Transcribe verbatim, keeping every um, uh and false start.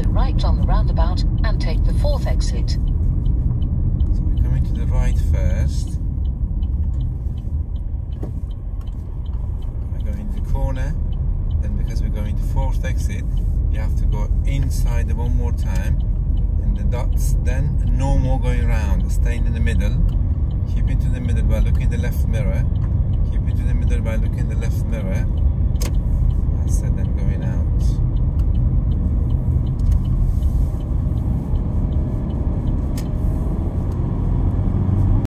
right on the roundabout and take the fourth exit. So we're coming to the right first. We're going to the corner, then because we're going to fourth exit, you have to go inside one more time in the dots, then no more going round, staying in the middle. Keep into the middle by looking in the left mirror. Keep into the middle by looking in the left mirror.